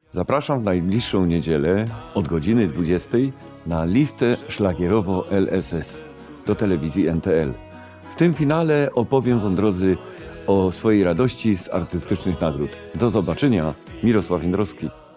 Zapraszam w najbliższą niedzielę od godziny 20 na listę szlagierowo LSS do telewizji NTL. W tym finale opowiem wam, drodzy, o swojej radości z artystycznych nagród. Do zobaczenia, Mirosław Jędrowski.